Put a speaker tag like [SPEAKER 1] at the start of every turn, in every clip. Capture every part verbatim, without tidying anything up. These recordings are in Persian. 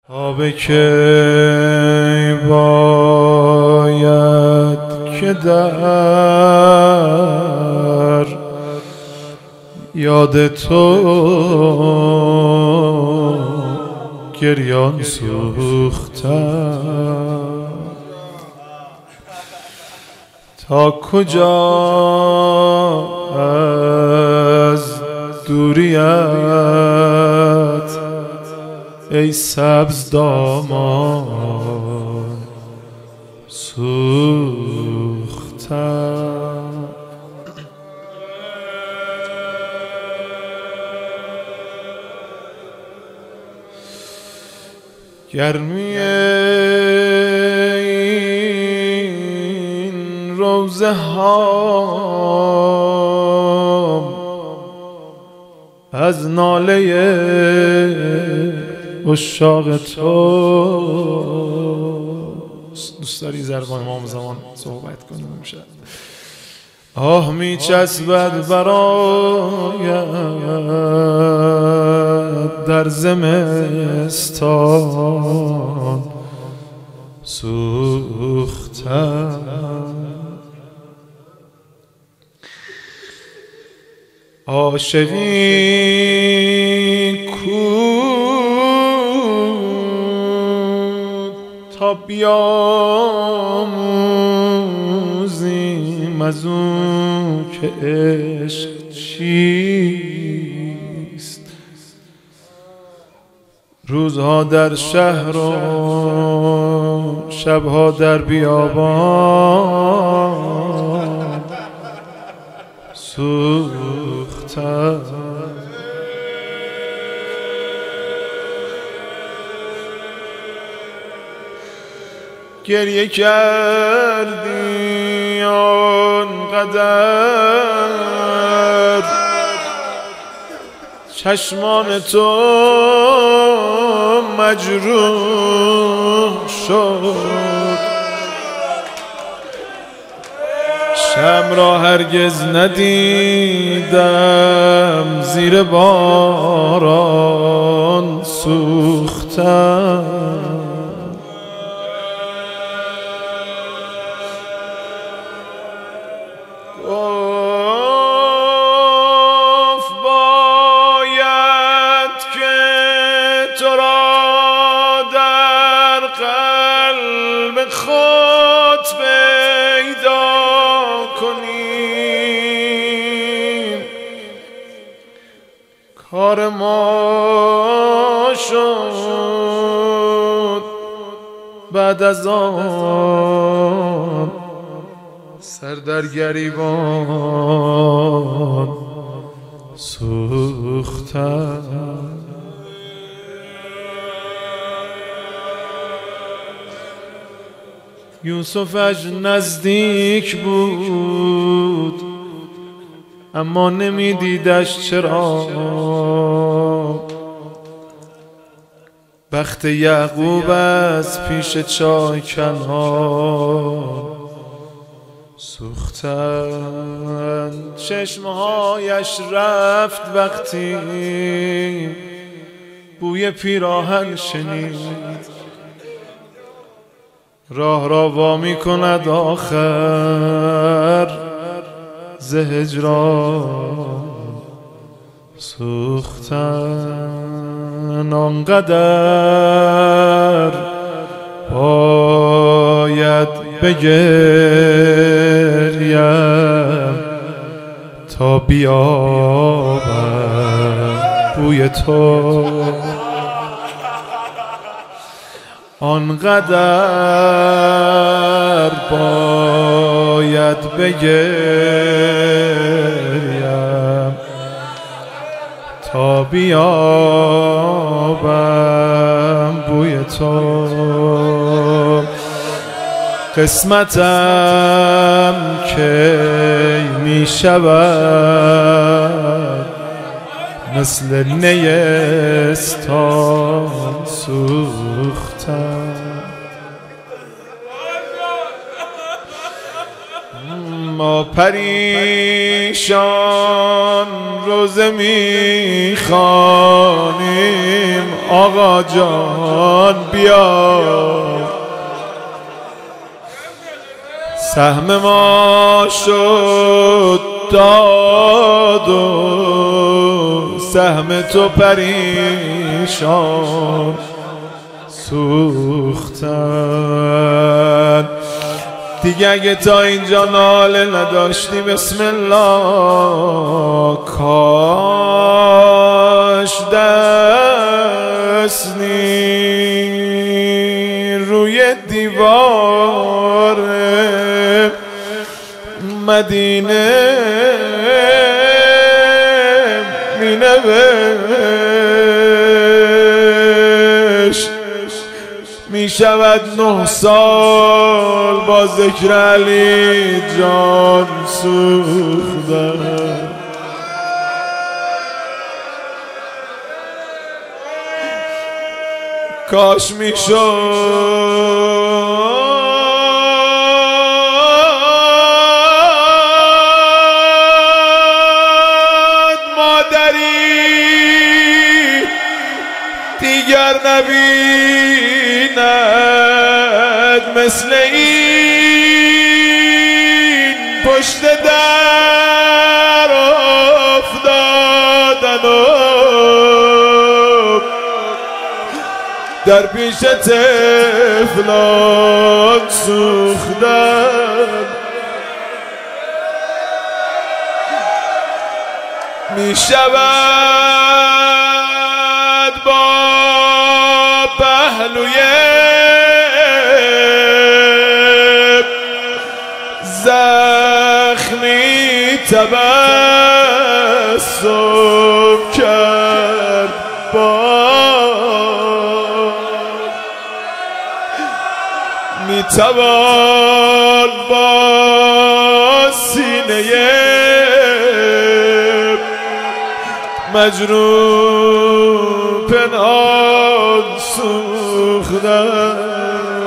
[SPEAKER 1] تا به کی باید که در یاد تو گریان سوختم، تا کجا از دوریت ای سبز دامان سوختم. گرمی این روزه ها از ناله عشاق تو. دوست داری زربان امام زمان صحبت کنیم امشب؟ آه می چسبد برایت در زمستان سوختم، عاشقی کو تا بیاموزیم از اون که عشق چیست. روزها در شهر و شبها در بیابان سوختم. گریه کردی آنقدر چشمان تو مجروح شد، شمع را هرگز ندیدم زیر باران سوختم. گفت باید که تو را در قلب خود پیدا کنیم، کار ما شد بعد از آن سر در گریبان سوختم. یوسفش نزدیک بود اما نمیدیدش چرا، بخت یعقوب از پیش چای کنار سوختن. چشمهایش رفت وقتی بوی پیراهن شنید، راه را وا می کند آخر ز هجران سوختن. آنقدر باید بگریم تا بیابم بوی تو، آنقدر باید بگریم تا بیابم بوی تو. قسمتم کی می شود مثل نیستان سوختم. ما پریشان روزه میخوانیم آقا جان بیا سهم ما شد داد و سهم تو پریشان سوختن دیگه اگه تا اینجا ناله نداشتی بسم الله کاش دستی روی دیوار مدینه می نوشت می شود نه سال با ذکر علی جان سوختن کاش می شد دیگر نبیند مثل این پشت در افتادن و در پیش طفلان سوختن می شود با پهلوی زخمی تبسم کرد باد می توان با سینه مجروح پنهان سوختن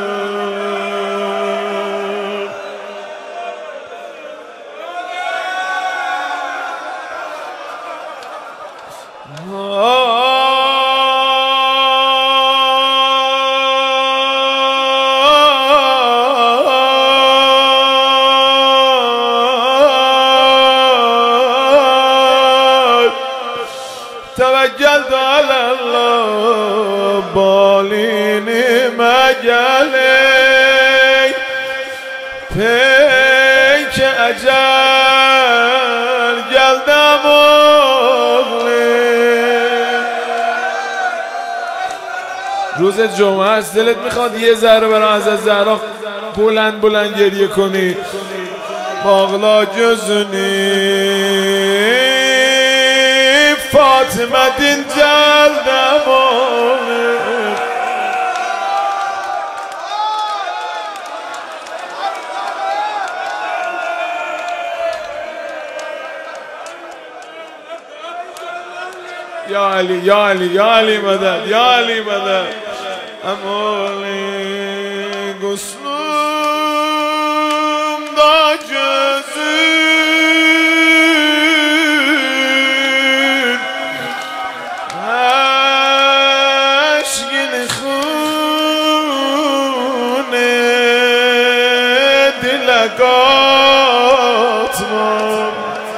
[SPEAKER 1] توکلت علی الله بالین مجلی پیک اجل گلدم روز جمعه است دلت میخواد یه ذره برای حضرت زهرا بلند بلند گریه کنی باغلا جزونی فاطمه دین جلدمانه یا علی یا علی یا علی مدد یا علی مدد امالی گسلوم دا جزون عشقین خونه دلگات من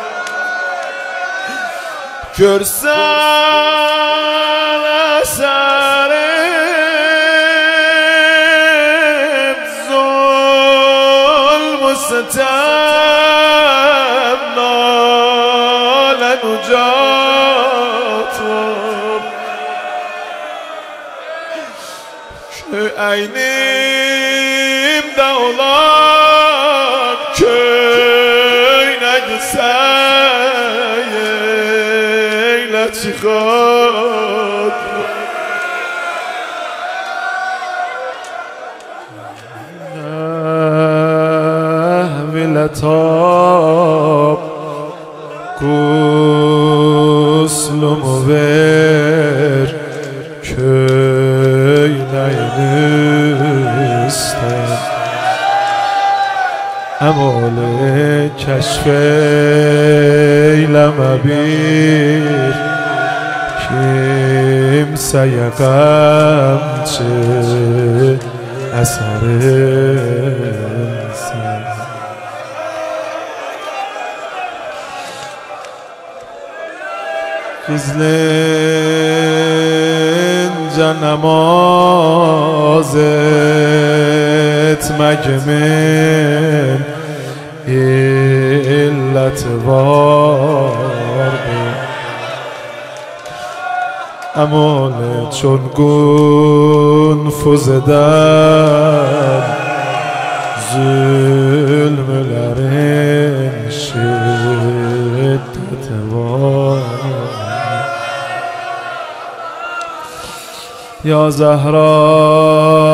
[SPEAKER 1] کرسان اثر ظلم و ستم نالن و جاتم که اینیم دولان که نگسه چی خود نحوی لطاب گسلم و بر که نینستم امال کشف لمبیر kimseye gamçı eserimsin. Gizlince namaz etmekimin illeti vardı. امان چون گون فزدن zulmlerin şiddeti var. Ya Zehra